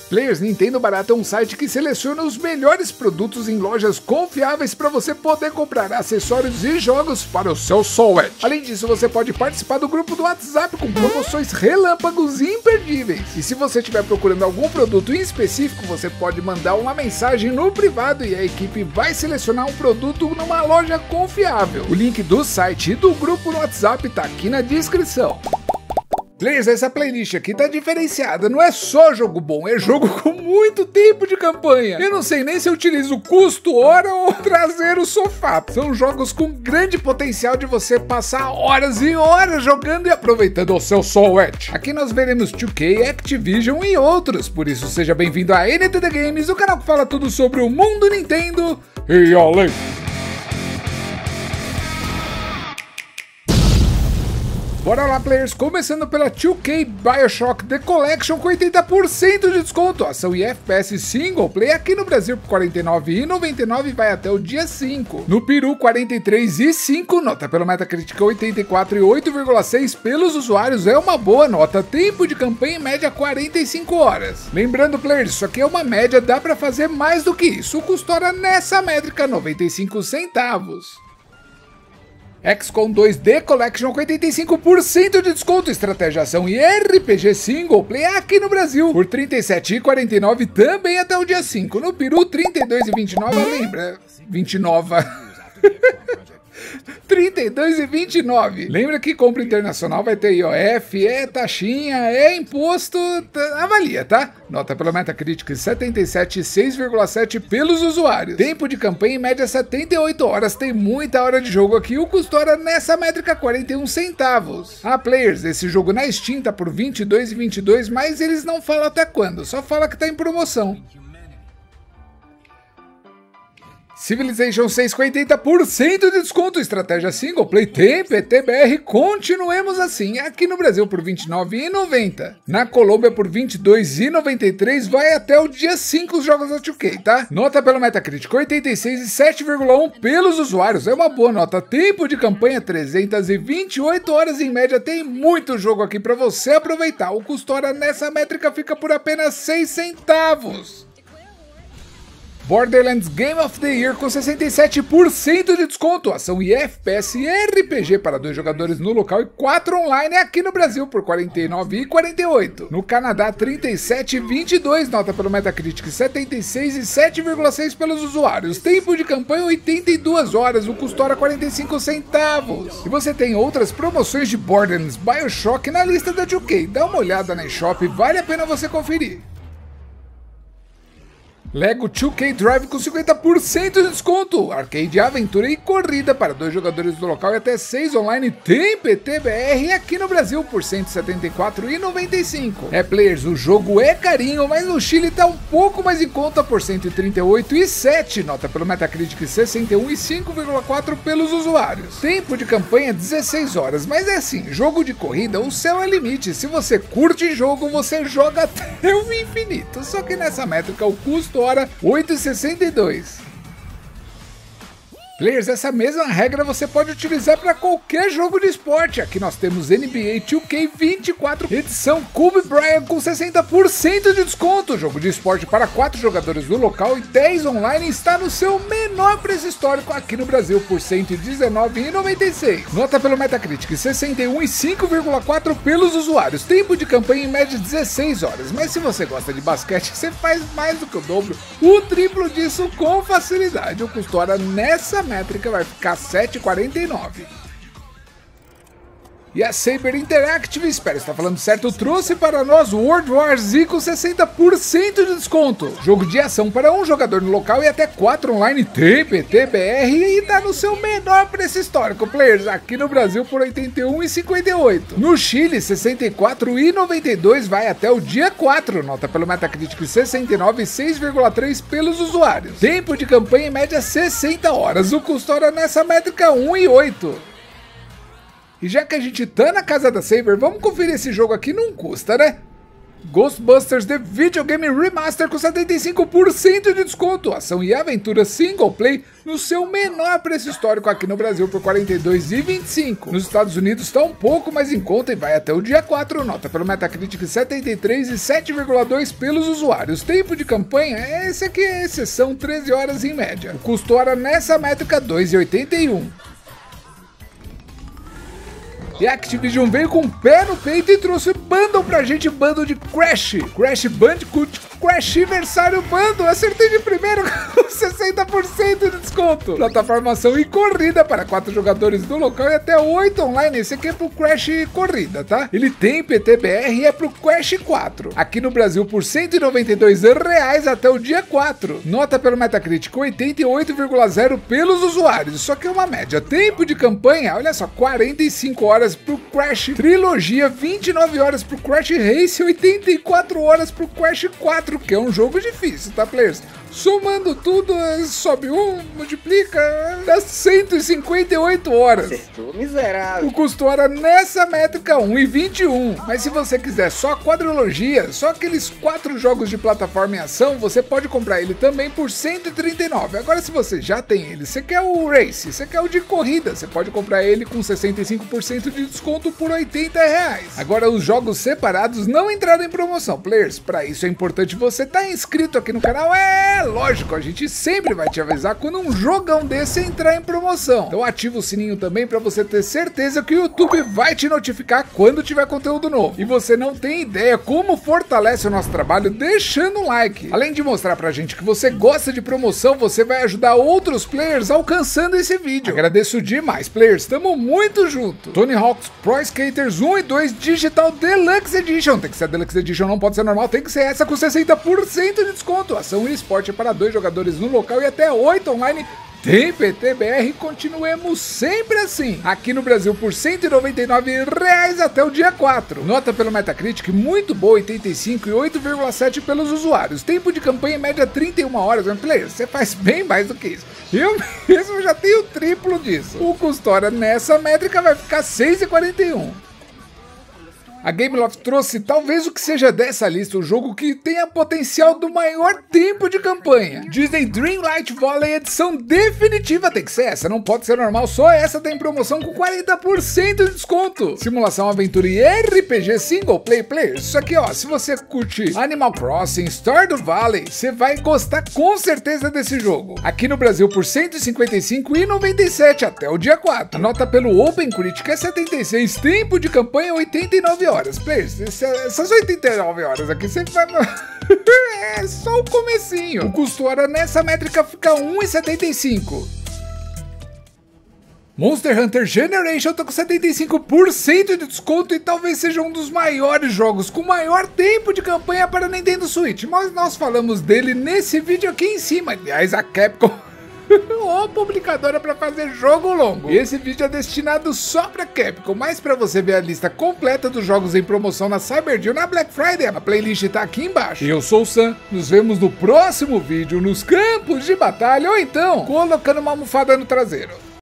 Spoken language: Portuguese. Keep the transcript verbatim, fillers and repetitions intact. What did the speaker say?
Players, Nintendo Barato é um site que seleciona os melhores produtos em lojas confiáveis para você poder comprar acessórios e jogos para o seu Switch. Além disso, você pode participar do grupo do WhatsApp com promoções relâmpagos imperdíveis. E se você estiver procurando algum produto em específico, você pode mandar uma mensagem no privado e a equipe vai selecionar um produto numa loja confiável. O link do site e do grupo no WhatsApp tá aqui na descrição. Players, essa playlist aqui tá diferenciada, não é só jogo bom, é jogo com muito tempo de campanha. Eu não sei nem se eu utilizo custo hora ou trazer o sofá. São jogos com grande potencial de você passar horas e horas jogando e aproveitando o seu Switch. Aqui nós veremos dois K, Activision e outros, por isso seja bem-vindo a N T D Games, o canal que fala tudo sobre o mundo Nintendo e além. Bora lá, players, começando pela dois K BioShock The Collection com oitenta por cento de desconto, ação e F P S single play aqui no Brasil por quarenta e nove reais e noventa e nove centavos vai até o dia cinco. No Peru, quarenta e três reais e cinco, nota pelo Metacritic oitenta e quatro e oito vírgula seis pelos usuários, é uma boa nota, tempo de campanha em média quarenta e cinco horas. Lembrando, players, isso aqui é uma média, dá pra fazer mais do que isso, o custo hora nessa métrica noventa e cinco centavos. X COM dois The Collection com oitenta e cinco por cento de desconto, estratégia, ação e R P G single play aqui no Brasil por trinta e sete reais e quarenta e nove centavos também até o dia cinco. No Peru, trinta e dois reais e vinte e nove centavos, lembra? vinte e nove trinta e dois reais e vinte e nove centavos. Lembra que compra internacional vai ter I O F, é taxinha, é imposto, tá, avalia, tá? Nota pelo Metacritic setenta e sete e seis vírgula sete pelos usuários. Tempo de campanha em média setenta e oito horas, tem muita hora de jogo aqui, o custo hora nessa métrica quarenta e um centavos. Ah, players, esse jogo na Steam tá por vinte e dois reais e vinte e dois centavos, mas eles não falam até quando, só fala que tá em promoção. Civilization seis com oitenta por cento de desconto, estratégia single play, tempo E T B R, continuemos assim, aqui no Brasil por vinte e nove reais e noventa centavos, na Colômbia por vinte e dois reais e noventa e três centavos, vai até o dia cinco os jogos da dois K, tá? Nota pelo Metacritic oitenta e seis e sete vírgula um pelos usuários, é uma boa nota, tempo de campanha trezentas e vinte e oito horas em média, tem muito jogo aqui pra você aproveitar, o custo hora nessa métrica fica por apenas seis centavos. Borderlands Game of the Year com sessenta e sete por cento de desconto, ação e F P S e R P G para dois jogadores no local e quatro online aqui no Brasil por quarenta e nove reais e quarenta e oito centavos. No Canadá, trinta e sete reais e vinte e dois centavos, nota pelo Metacritic setenta e seis e sete vírgula seis pelos usuários. Tempo de campanha oitenta e duas horas, o custo hora quarenta e cinco centavos. E você tem outras promoções de Borderlands BioShock na lista da dois K, dá uma olhada na eShop, vale a pena você conferir. Lego dois K Drive com cinquenta por cento de desconto, arcade, aventura e corrida para dois jogadores do local e até seis online, tempo E T B R aqui no Brasil por cento e setenta e quatro reais e noventa e cinco centavos. É, players, o jogo é carinho, mas no Chile tá um pouco mais em conta por cento e trinta e oito reais e sete centavos, nota pelo Metacritic sessenta e um e cinco vírgula quatro pelos usuários. Tempo de campanha dezesseis horas, mas é assim, jogo de corrida, o céu é limite, se você curte jogo, você joga até o infinito, só que nessa métrica o custo hora oito reais e sessenta e dois centavos. Players, essa mesma regra você pode utilizar para qualquer jogo de esporte. Aqui nós temos N B A dois K vinte e quatro edição Kobe Bryant com sessenta por cento de desconto. Jogo de esporte para quatro jogadores no local e dez online, está no seu menor preço histórico aqui no Brasil por cento e dezenove reais e noventa e seis centavos. Nota pelo Metacritic sessenta e um e cinco vírgula quatro pelos usuários. Tempo de campanha em média dezesseis horas. Mas se você gosta de basquete, você faz mais do que o dobro, o triplo disso com facilidade. O custo hora nessa métrica vai ficar sete reais e quarenta e nove centavos. E a Saber Interactive, espero estar falando certo, trouxe para nós World War Z com sessenta por cento de desconto. Jogo de ação para um jogador no local e até quatro online, tempo E T B R e tá no seu menor preço histórico, players, aqui no Brasil por oitenta e um reais e cinquenta e oito centavos. No Chile, sessenta e quatro reais e noventa e dois centavos, vai até o dia quatro, nota pelo Metacritic sessenta e nove e seis vírgula três pelos usuários. Tempo de campanha em média sessenta horas, o custo hora nessa métrica um real e oito centavos. E já que a gente tá na casa da Saber, vamos conferir esse jogo aqui, não custa, né? Ghostbusters The Video Game Remaster com setenta e cinco por cento de desconto. Ação e aventura single play no seu menor preço histórico aqui no Brasil por quarenta e dois reais e vinte e cinco centavos. Nos Estados Unidos está um pouco mais em conta e vai até o dia quatro. Nota pelo Metacritic setenta e três e sete vírgula dois pelos usuários. Tempo de campanha, esse aqui é exceção, treze horas em média. O custo hora nessa métrica dois reais e oitenta e um centavos. E a Activision veio com o pé no peito e trouxe bundle pra gente, bundle de Crash, Crash Bandicoot, Crashiversário Bundle, acertei de primeiro com sessenta por cento de desconto. Plataforma ação e corrida para quatro jogadores do local e até oito online, esse aqui é pro Crash Corrida, tá? Ele tem P T B R e é pro Crash quatro, aqui no Brasil por cento e noventa e dois reais até o dia quatro. Nota pelo Metacritic oitenta e oito vírgula zero pelos usuários, só que é uma média. Tempo de campanha, olha só, quarenta e cinco horas pro Crash Trilogia, vinte e nove horas pro Crash Race, oitenta e quatro horas pro Crash quatro, que é um jogo difícil, tá, players? Somando tudo, sobe um, multiplica, dá cento e cinquenta e oito horas. Acertou, miserável. O custo hora nessa métrica um real e vinte e um centavos. Mas se você quiser só a quadrilogia, só aqueles quatro jogos de plataforma em ação, você pode comprar ele também por cento e trinta e nove reais. Agora, se você já tem ele, você quer o Race, você quer o de corrida, você pode comprar ele com sessenta e cinco por cento de desconto por oitenta reais. Agora, os jogos separados não entraram em promoção, players. Para isso é importante você estar inscrito aqui no canal. É lógico, a gente sempre vai te avisar quando um jogão desse entrar em promoção. Então ativa o sininho também para você ter certeza que o YouTube vai te notificar quando tiver conteúdo novo. E você não tem ideia como fortalece o nosso trabalho deixando um like. Além de mostrar pra gente que você gosta de promoção, você vai ajudar outros players alcançando esse vídeo. Agradeço demais, players, tamo muito junto. Tony Hawk's Pro Skaters um e dois Digital Deluxe Edition. Tem que ser a Deluxe Edition, não pode ser normal, tem que ser essa com sessenta por cento de desconto. Ação e esporte para dois jogadores no local e até oito online. Tem P T B R, continuemos sempre assim. Aqui no Brasil por cento e noventa e nove reais até o dia quatro. Nota pelo Metacritic muito boa, oitenta e cinco e oito vírgula sete pelos usuários. Tempo de campanha em média trinta e uma horas. Mas, player, você faz bem mais do que isso. Eu mesmo já tenho o triplo disso. O custo hora nessa métrica vai ficar seis reais e quarenta e um centavos. A Gameloft trouxe talvez o que seja dessa lista o jogo que tenha potencial do maior tempo de campanha. Disney Dreamlight Valley edição definitiva, tem que ser essa, não pode ser normal, só essa tem promoção com quarenta por cento de desconto. Simulação, aventura e R P G single play players. Isso aqui, ó, se você curte Animal Crossing, Stardew Valley, você vai gostar com certeza desse jogo. Aqui no Brasil por cento e cinquenta e cinco reais e noventa e sete centavos até o dia quatro. Nota pelo Open Critic é setenta e seis, tempo de campanha oitenta e nove horas. Players, essas oitenta e nove horas aqui você vai... é só o comecinho. O custo hora nessa métrica fica um real e setenta e cinco centavos. Monster Hunter Generation tá com setenta e cinco por cento de desconto e talvez seja um dos maiores jogos com maior tempo de campanha para Nintendo Switch. Mas nós falamos dele nesse vídeo aqui em cima. Aliás, a Capcom... ou publicadora para fazer jogo longo. E esse vídeo é destinado só para Capcom, mas para você ver a lista completa dos jogos em promoção na Cyber Deal na Black Friday, a playlist tá aqui embaixo. Eu sou o Sam, nos vemos no próximo vídeo nos campos de batalha ou então colocando uma almofada no traseiro.